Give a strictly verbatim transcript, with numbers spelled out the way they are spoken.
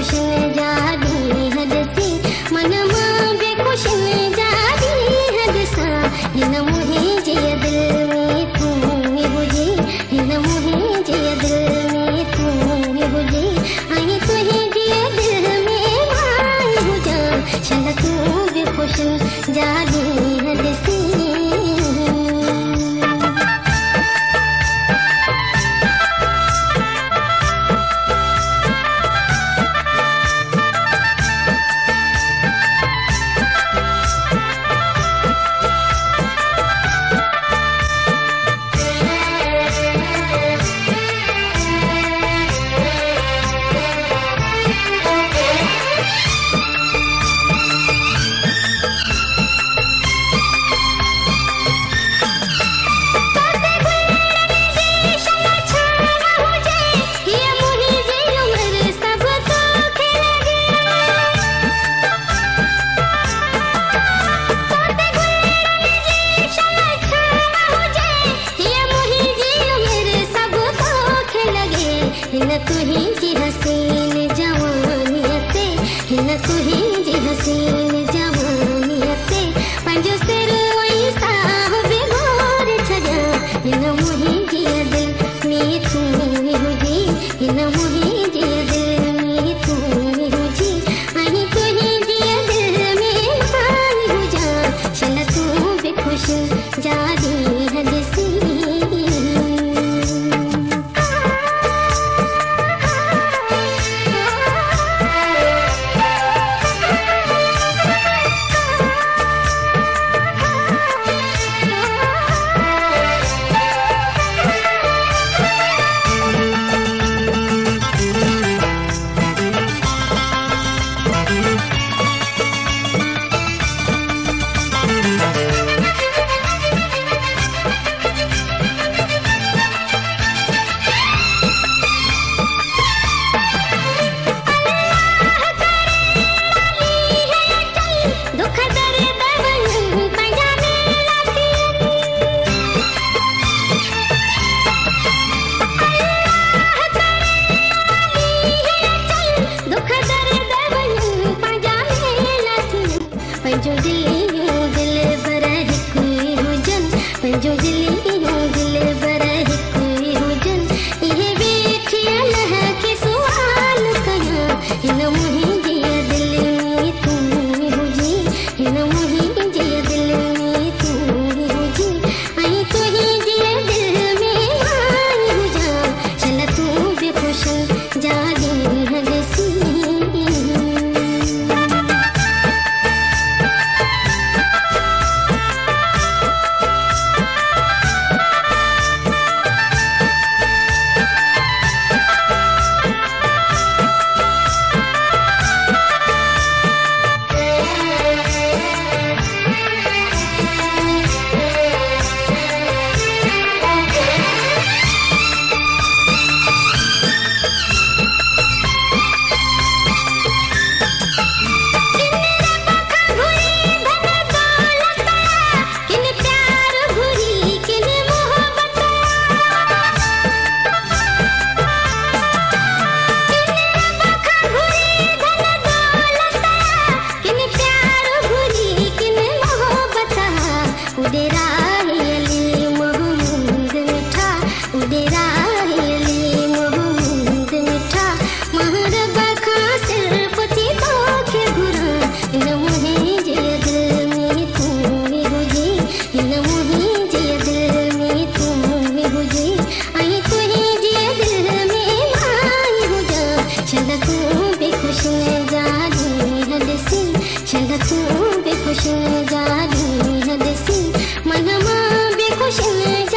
बेखुश न जादी हद सी मन मां बेखुश न जादी हद सा हिन मुहे जे दिल में तू हुजे हिन मुहे जे दिल में तू हुजे आई तुहे जे दिल में मां हुजा चल तू बेखुश न जादी हद सी हिन तुही जी हसीन जवानियते हिन तुही जी हसीन जवानियते पंहिंजो सिर वही साह बेगोर छॾिया हिन मुही जी दिल में तू हुजी हिन मुही जी दिल में तू हुजी ऐं तुही जी दिल में मां हुजा चल तू बेखुश जादी हद सी पंहिंजो दिल दिल बर हिकु हुजन पंहिंजो दिल दिल बर हिकु हुजन इहे वेठियल के सुवाल कया हिन मुंहिंजे दिल में तू हुजी हिन मुंहिंजे दिल में तू हुजी ऐं तुंहिंजे दिल में मां हुजा चल तू बेखुश जादी हद सी चल तू बेखुश जादी हद सी मन मां बेखुश